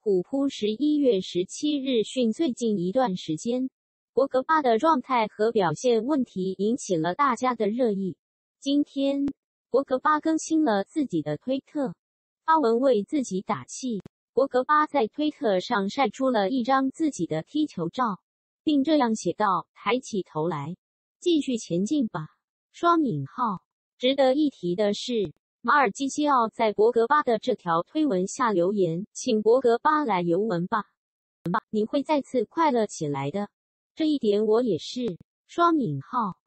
虎扑11月17日讯，最近一段时间，博格巴的状态和表现问题引起了大家的热议。今天，博格巴更新了自己的推特，发文为自己打气。博格巴在推特上晒出了一张自己的踢球照，并这样写道：“抬起头来，继续前进吧。”值得一提的是，马尔基西奥在博格巴的这条推文下留言，请博格巴来尤文吧，你会再次快乐起来的，这一点我也是。